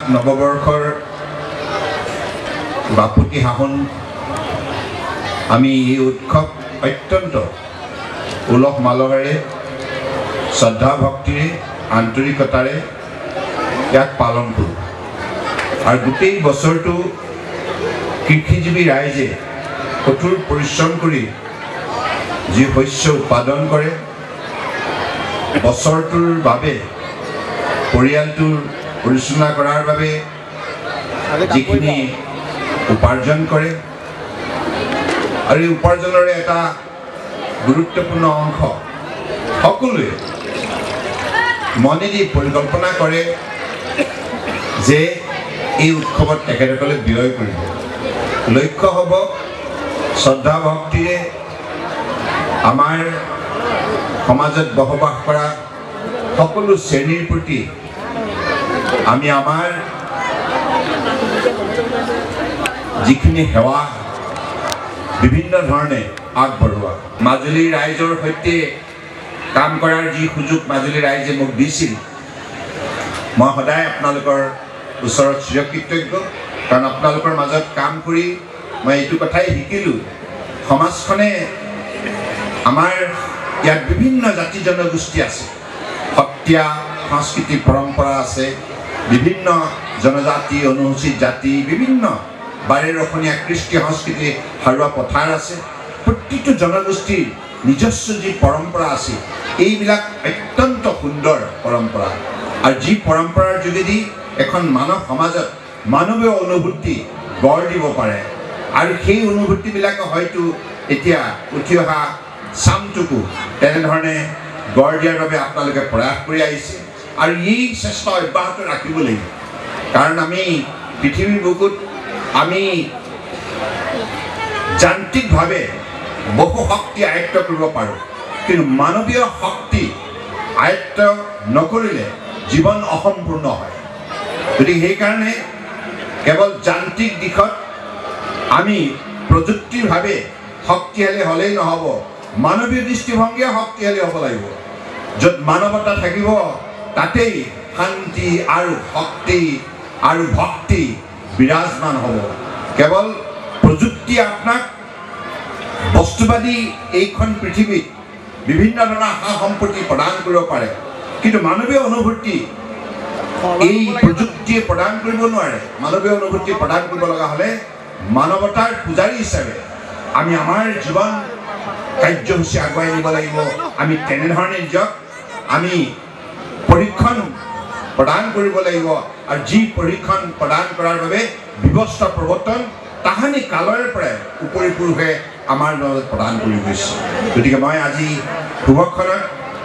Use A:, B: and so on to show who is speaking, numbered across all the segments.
A: নৱবৰ্ষৰ বাপুতি সাহোন আমি এই উৎসৱ অত্যন্ত উলহ মালহেৰে শ্ৰদ্ধা ভক্তিৰে আন্তৰিকতাৰে ইয়াক পালন কৰোঁ আৰু গোটেই বছৰটো কৃষিজীৱী ৰাইজে কঠোৰ পৰিশ্ৰম কৰি যি শস্য উৎপাদন কৰে বছৰটোৰ বাবে পৰিয়ালটোৰ পৰিচালনা কৰাৰ বাবে যিখিনি উপাৰ্জন কৰে আৰু এই উপাৰ্জনৰ এটা গুৰুত্বপূৰ্ণ অংশ সকলোৱে মনেদি পৰিকল্পনা কৰে যে এই উৎসৱত তেখেতসকলে ব্যয় কৰিব লক্ষ্য হ'ব শ্ৰদ্ধা ভক্তিৰে আমাৰ সমাজত বসবাস কৰা সকলো শ্ৰেণীৰ প্ৰতি আমি আমাৰ যিখিনি সেৱা বিভিন্ন ধৰণে আগবঢ়োৱা মাজুলী ৰাইজৰ সৈতে কাম কৰাৰ যি সুযোগ মাজুলী ৰাইজে মোক দিছিল মই সদায় আপোনালোকৰ ওচৰত চিৰকৃতজ্ঞ কাৰণ আপোনালোকৰ মাজত কাম কৰি মই এইটো কথাই শিকিলোঁ সমাজখনে আমাৰ ইয়াত বিভিন্ন জাতি জনগোষ্ঠী আছে সত্ৰীয়া সংস্কৃতি পৰম্পৰা আছে বিভিন্ন জনজাতি অনুসূচিত জাতি বিভিন্ন বাৰেৰ অসমীয়া কৃষ্টি সংস্কৃতি হাৰুৱা পথাৰ আছে প্ৰতিটো জনগোষ্ঠীৰ নিজস্ব যি পৰম্পৰা আছে এইবিলাক অত্যন্ত সুন্দৰ পৰম্পৰা আৰু যি পৰম্পৰাৰ যোগেদি এখন মানৱ সমাজত মানৱীয় অনুভূতি গঢ় দিব পাৰে আৰু সেই অনুভূতিবিলাক হয়তো এতিয়া উঠি অহা চামটোকো তেনেধৰণে গঢ় দিয়াৰ বাবে আপোনালোকে প্ৰয়াস কৰি আহিছে আৰু এই চেষ্টা অব্যাহত ৰাখিব লাগিব কাৰণ আমি পৃথিৱীৰ বুকুত আমি যান্ত্ৰিকভাৱে বহু শক্তি আয়ত্ত কৰিব পাৰোঁ কিন্তু মানৱীয় শক্তি আয়ত্ত নকৰিলে জীৱন অসম্পূৰ্ণ হয় গতিকে সেইকাৰণে কেৱল যান্ত্ৰিক দিশত আমি প্ৰযুক্তিভাৱে শক্তিশালী হ'লেই নহ'ব মানৱীয় দৃষ্টিভংগীয়ে শক্তিশালী হ'ব লাগিব য'ত মানৱতা থাকিব তাতেই শান্তি আৰু শক্তি আৰু ভক্তি বিৰাজমান হ'ব কেৱল প্ৰযুক্তি আপোনাক বস্তুবাদী এইখন পৃথিৱীত বিভিন্ন ধৰণৰ সা সম্পত্তি প্ৰদান কৰিব পাৰে কিন্তু মানৱীয় অনুভূতি এই প্ৰযুক্তিয়ে প্ৰদান কৰিব নোৱাৰে মানৱীয় অনুভূতি প্ৰদান কৰিব লগা হ'লে মানৱতাৰ পূজাৰী হিচাপে আমি আমাৰ জীৱন কাৰ্যসূচী আগুৱাই নিব লাগিব আমি তেনেধৰণে নিজক আমি পৰীক্ষণ প্ৰদান কৰিব লাগিব আৰু যি পৰীক্ষণ প্ৰদান কৰাৰ বাবে ব্যৱস্থা প্ৰৱৰ্তন তাহানি কালৰে পৰাই উপৰি পুৰুষে আমাৰ মাজত প্ৰদান কৰি গৈছে গতিকে মই আজি শুভক্ষণত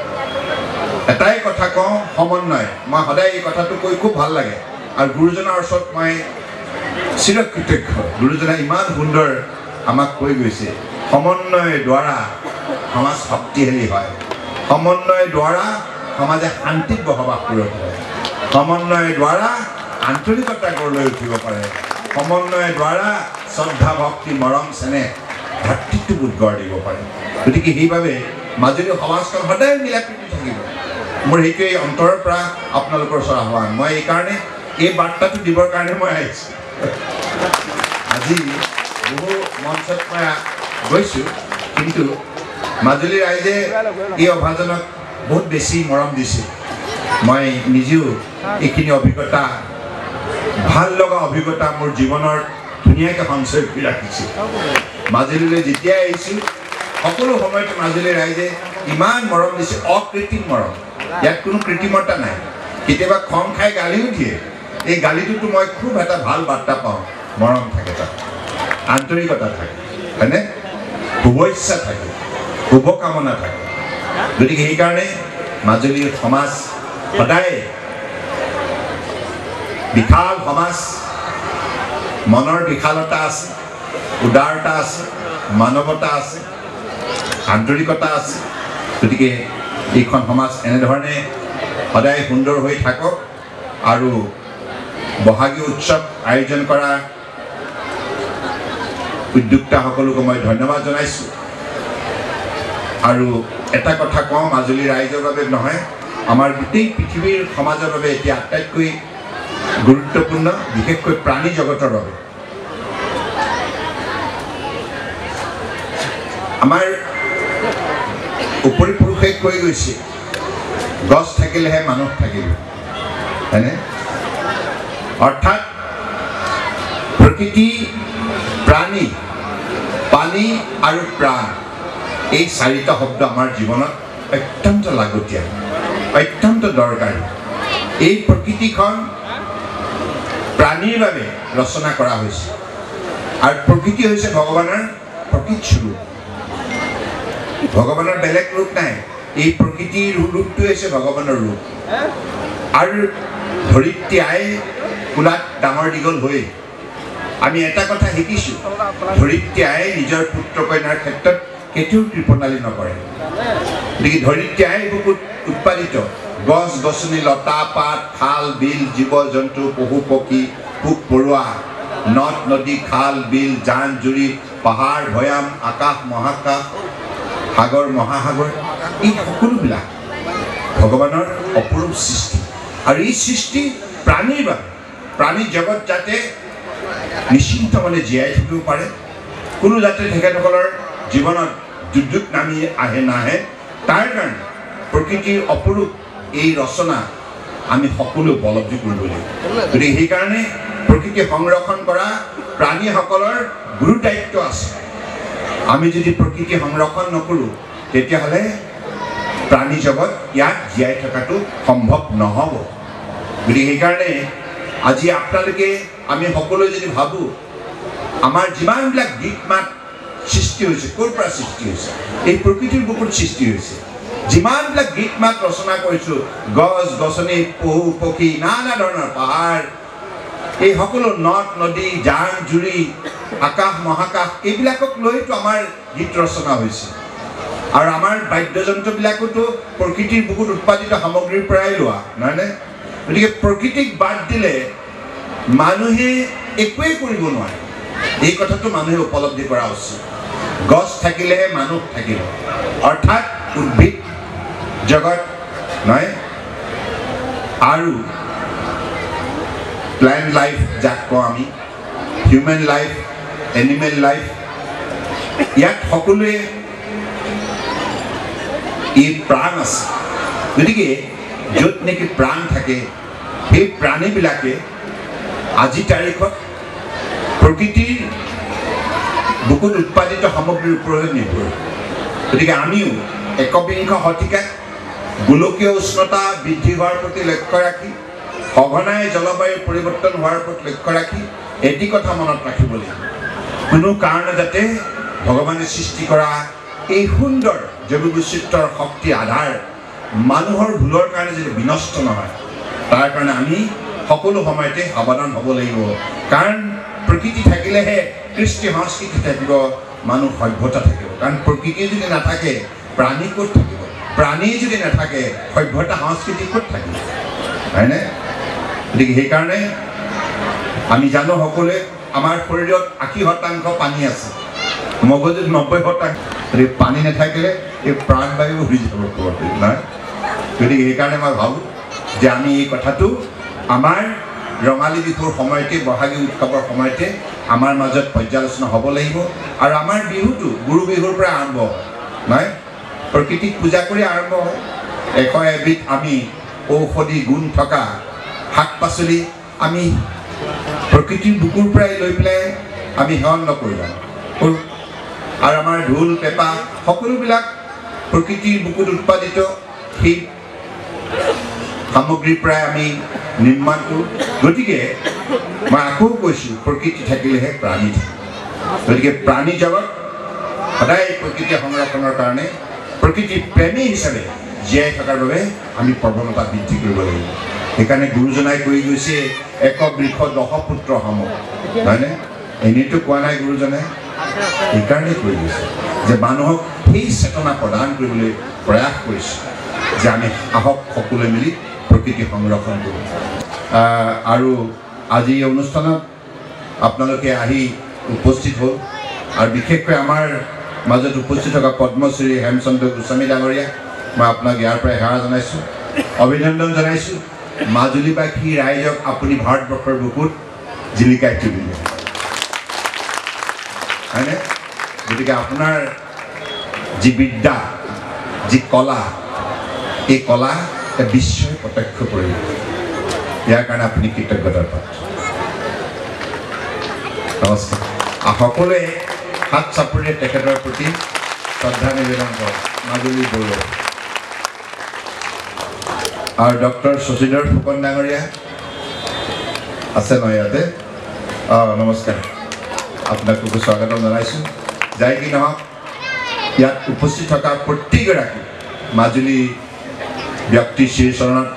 A: এটাই কথা কওঁ সমন্বয় মই সদায় এই কথাটো কৈ খুব ভাল লাগে আৰু গুৰুজনাৰ ওচৰত মই চিৰকৃতজ্ঞ গুৰুজনাই ইমান সুন্দৰ আমাক কৈ গৈছে সমন্বয়ৰ দ্বাৰা সমাজ শক্তিশালী হয় সমন্বয়ৰ দ্বাৰা সমাজে শান্তিত বসবাস কৰিব পাৰে সমন্বয়ৰ দ্বাৰা আন্তৰিকতা গঢ় লৈ উঠিব পাৰে সমন্বয়ৰ দ্বাৰা শ্ৰদ্ধা ভক্তি মৰম চেনেহ ভাতৃত্ববোধ গঢ় দিব পাৰে গতিকে সেইবাবে মাজুলী সমাজখন সদায় মিলা প্ৰীতি থাকিব মোৰ সেইটোৱেই অন্তৰৰ পৰা আপোনালোকৰ ওচৰত আহ্বান মই এইকাৰণে এই বাৰ্তাটো দিবৰ কাৰণে মই আহিছোঁ আজি বহু মঞ্চত মই গৈছোঁ কিন্তু মাজুলী ৰাইজে এই অভাজনক বহুত বেছি মৰম দিছে মই নিজেও এইখিনি অভিজ্ঞতা ভাল লগা অভিজ্ঞতা মোৰ জীৱনৰ ধুনীয়াকৈ সঞ্চয় কৰি ৰাখিছোঁ মাজুলীলৈ যেতিয়াই আহিছোঁ সকলো সময়ত মাজুলী ৰাইজে ইমান মৰম দিছে অকৃত্ৰিম মৰম ইয়াত কোনো কৃত্ৰিমতা নাই কেতিয়াবা খং খাই গালিও দিয়ে এই গালিটোতো মই খুব এটা ভাল বাৰ্তা পাওঁ মৰম থাকে তাত আন্তৰিকতা থাকে হয়নে শুভ ইচ্ছা থাকে শুভকামনা থাকে গতিকে সেইকাৰণে মাজুলীৰ সমাজ সদায় বিশাল সমাজ মনৰ বিশালতা আছে উদাৰতা আছে মানৱতা আছে আন্তৰিকতা আছে গতিকে এইখন সমাজ এনেধৰণে সদায় সুন্দৰ হৈ থাকক আৰু বহাগী উৎসৱ আয়োজন কৰা উদ্যোক্তাসকলকো মই ধন্যবাদ জনাইছোঁ আৰু এটা কথা কওঁ মাজুলী ৰাইজৰ বাবে নহয় আমাৰ গোটেই পৃথিৱীৰ সমাজৰ বাবে এতিয়া আটাইতকৈ গুৰুত্বপূৰ্ণ বিশেষকৈ প্ৰাণী জগতৰ বাবে আমাৰ উপৰি পুৰুষে কৈ গৈছে গছ থাকিলেহে মানুহ থাকিব হয়নে অৰ্থাৎ প্ৰকৃতি প্ৰাণী পানী আৰু প্ৰাণ এই চাৰিটা শব্দ আমাৰ জীৱনত অত্যন্ত লাগতীয়াল অত্যন্ত দৰকাৰী এই প্ৰকৃতিখন প্ৰাণীৰ বাবে ৰচনা কৰা হৈছে আৰু প্ৰকৃতি হৈছে ভগৱানৰ প্ৰকৃত স্বৰূপ ভগৱানৰ বেলেগ ৰূপ নাই এই প্ৰকৃতিৰ ৰূপটো হৈছে ভগৱানৰ ৰূপ আৰু ধৰিত্ৰী আই কুলাত ডাঙৰ দীঘল হৈ আমি এটা কথা শিকিছোঁ ধৰিত্ৰী আই নিজৰ পুত্ৰ কন্যাৰ ক্ষেত্ৰত কেতিয়াও কৃপণালী নকৰে গতিকে ধৰিত্ৰী আই বুকুত উৎপাদিত গছ গছনি লতা পাত খাল বিল জীৱ জন্তু পশু পক্ষী পোক পৰুৱা নদ নদী খাল বিল জান জুৰি পাহাৰ ভৈয়াম আকাশ মহাকাশ সাগৰ মহাসাগৰ এই সকলোবিলাক ভগৱানৰ অপৰূপ সৃষ্টি আৰু এই সৃষ্টি প্ৰাণীৰ বাবে প্ৰাণী জগত যাতে নিশ্চিন্ত মনে জীয়াই থাকিব পাৰে কোনো যাতে তেখেতসকলৰ জীৱনত দুৰ্যোগ নামি আহে নাহে তাৰ কাৰণে প্ৰকৃতিৰ অপৰূপ এই ৰচনা আমি সকলো উপলব্ধি কৰিব লাগিব গতিকে সেইকাৰণে প্ৰকৃতি সংৰক্ষণ কৰা প্ৰাণীসকলৰ গুৰু দায়িত্ব আছে আমি যদি প্ৰকৃতি সংৰক্ষণ নকৰোঁ তেতিয়াহ'লে প্ৰাণী জগত ইয়াত জীয়াই থকাটো সম্ভৱ নহ'ব গতিকে সেইকাৰণে আজি আপোনালোকে আমি সকলোৱে যদি ভাবোঁ আমাৰ যিমানবিলাক গীত মাত সৃষ্টি হৈছে ক'ৰ পৰা সৃষ্টি হৈছে এই প্ৰকৃতিৰ বুকুত সৃষ্টি হৈছে যিমানবিলাক গীত মাত ৰচনা কৰিছোঁ গছ গছনি পশু পক্ষী নানা ধৰণৰ পাহাৰ এই সকলো নদ নদী জান জুৰি আকাশ মহাকাশ এইবিলাকক লৈতো আমাৰ গীত ৰচনা হৈছে আৰু আমাৰ বাদ্যযন্ত্ৰবিলাকোতো প্ৰকৃতিৰ বুকুত উৎপাদিত সামগ্ৰীৰ পৰাই লোৱা নহয়নে গতিকে প্ৰকৃতিক বাদ দিলে মানুহে একোৱেই কৰিব নোৱাৰে এই কথাটো মানুহে উপলব্ধি কৰা উচিত গছ থাকিলেহে মানুহ থাকিব অৰ্থাৎ উদ্ভিদ জগত নহয় আৰু প্লান্ট লাইফ যাক কওঁ আমি হিউমেন লাইফ এনিমেল লাইফ ইয়াত সকলোৱে এই প্ৰাণ আছে গতিকে য'ত নেকি প্ৰাণ থাকে সেই প্ৰাণীবিলাকে আজি তাৰিখত প্ৰকৃতিৰ বুকুত উৎপাদিত সামগ্ৰীৰ ওপৰত নিৰ্ভৰ গতিকে আমিও একবিংশ শতিকাত গোলকীয় উষ্ণতা বৃদ্ধি হোৱাৰ প্ৰতি লক্ষ্য ৰাখি সঘনাই জলবায়ুৰ পৰিৱৰ্তন হোৱাৰ প্ৰতি লক্ষ্য ৰাখি এটি কথা মনত ৰাখিব লাগিব কোনো কাৰণে যাতে ভগৱানে সৃষ্টি কৰা এই সুন্দৰ জৈৱ বৈচিত্ৰৰ শক্তি আধাৰ মানুহৰ ভুলৰ কাৰণে যদি বিনষ্ট নহয় তাৰ কাৰণে আমি সকলো সময়তে সাৱধান হ'ব লাগিব কাৰণ প্ৰকৃতি থাকিলেহে কৃষ্টি সংস্কৃতি থাকিব মানুহ সভ্যতা থাকিব কাৰণ প্ৰকৃতি যদি নাথাকে প্ৰাণী ক'ত থাকিব প্ৰাণী যদি নাথাকে সভ্যতা সংস্কৃতি ক'ত থাকিব হয়নে গতিকে সেইকাৰণে আমি জানো সকলোৱে আমাৰ শৰীৰত 80% পানী আছে মগজুত 90% গতিকে পানী নাথাকিলে এই প্ৰাণবায়ু হৈ যাব নহয় গতিকে সেইকাৰণে মই ভাবোঁ যে আমি এই কথাটো আমাৰ ৰঙালী বিহুৰ সময়তে বহাগী উৎসৱৰ সময়তে আমাৰ মাজত পৰ্যালোচনা হ'ব লাগিব আৰু আমাৰ বিহুটো গুৰু বিহুৰ পৰা আৰম্ভ হয় নহয় প্ৰকৃতিক পূজা কৰি আৰম্ভ হয় 100 এবিধ আমি ঔষধি গুণ থকা শাক পাচলি আমি প্ৰকৃতিৰ বুকুৰ পৰাই লৈ পেলাই আমি সেৱন নকৰিলোঁ আৰু আমাৰ ঢোল পেঁপা সকলোবিলাক প্ৰকৃতিৰ বুকুত উৎপাদিত সেই সামগ্ৰীৰ পৰাই আমি নিৰ্মাণ কৰোঁ গতিকে মই আকৌ কৈছোঁ প্ৰকৃতি থাকিলেহে প্ৰাণী থাকে গতিকে প্ৰাণী জগত সদায় প্ৰকৃতি সংৰক্ষণৰ কাৰণে প্ৰকৃতি প্ৰেমী হিচাপে জীয়াই থকাৰ বাবে আমি প্ৰৱণতা বৃদ্ধি কৰিব লাগিব সেইকাৰণে গুৰুজনাই কৈ গৈছে এক বৃক্ষ 10 পুত্ৰ সম হয়নে এনেইতো কোৱা নাই গুৰুজনাই সেইকাৰণে কৈ গৈছে যে মানুহক সেই চেতনা প্ৰদান কৰিবলৈ প্ৰয়াস কৰিছে যে আমি আহক সকলোৱে মিলি প্ৰকৃতি সংৰক্ষণ কৰোঁ আৰু আজি এই অনুষ্ঠানত আপোনালোকে আহি উপস্থিত হ'ল আৰু বিশেষকৈ আমাৰ মাজত উপস্থিত থকা পদ্মশ্ৰী হেমচন্দ্ৰ গোস্বামী ডাঙৰীয়া মই আপোনাক ইয়াৰ পৰা সেৱা জনাইছোঁ অভিনন্দন জনাইছোঁ মাজুলীবাসী ৰাইজক আপুনি ভাৰতবৰ্ষৰ বুকুত জিলিকাই তুলিলে হয়নে গতিকে আপোনাৰ যি বিদ্যা যি কলা এই কলা বিশ্বই প্ৰত্যক্ষ কৰিব ইয়াৰ কাৰণে আপুনি কৃতজ্ঞতাৰ পাত্ৰ নমস্কাৰ সকলোৱে হাত চাপৰিয়ে তেখেতৰ প্ৰতি শ্ৰদ্ধা নিবেদন কৰক মাজুলী গৌৰৱ আৰু ডক্টৰ শশীধৰ ফুকন ডাঙৰীয়া আছে নহয় ইয়াতে নমস্কাৰ আপোনাকো স্বাগতম জনাইছোঁ যাই কি নহওক ইয়াত উপস্থিত থকা প্ৰতিগৰাকী মাজুলী ব্যক্তি শ্ৰীচৰণত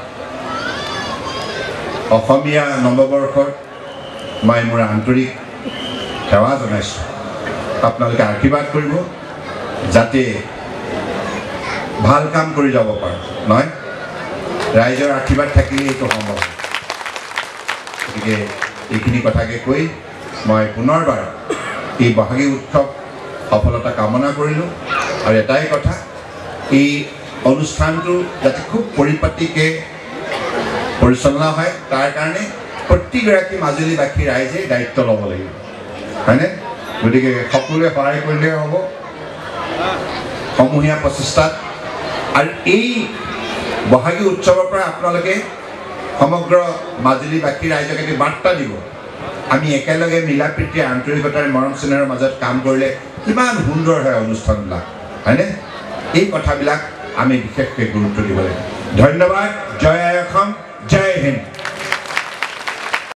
A: অসমীয়া নৱবৰ্ষৰ মই মোৰ আন্তৰিক সেৱা জনাইছোঁ আপোনালোকে আশীৰ্বাদ কৰিব যাতে ভাল কাম কৰি যাব পাৰে নহয় ৰাইজৰ আশীৰ্বাদ থাকিলে এইটো সম্ভৱ গতিকে এইখিনি কথাকে কৈ মই পুনৰবাৰ এই বহাগী উৎসৱ সফলতা কামনা কৰিলোঁ আৰু এটাই কথা এই অনুষ্ঠানটো যাতে খুব পৰিপাটিকৈ পৰিচালনা হয় তাৰ কাৰণে প্ৰতিগৰাকী মাজুলীবাসী ৰাইজে দায়িত্ব ল'ব লাগিব হয়নে গতিকে সকলোৱে সহায় কৰিলে হ'ব সমূহীয়া প্ৰচেষ্টাত আৰু এই বহাগী উৎসৱৰ পৰা আপোনালোকে সমগ্ৰ মাজুলীবাসী ৰাইজক এটি বাৰ্তা দিব আমি একেলগে মিলা প্ৰীতি আন্তৰিকতাৰ মৰম চেনেহৰ মাজত কাম কৰিলে কিমান সুন্দৰ হয় অনুষ্ঠানবিলাক হয়নে এই কথাবিলাক আমি বিশেষকৈ গুৰুত্ব দিব লাগিব ধন্যবাদ জয় অসম জয় হিন্দ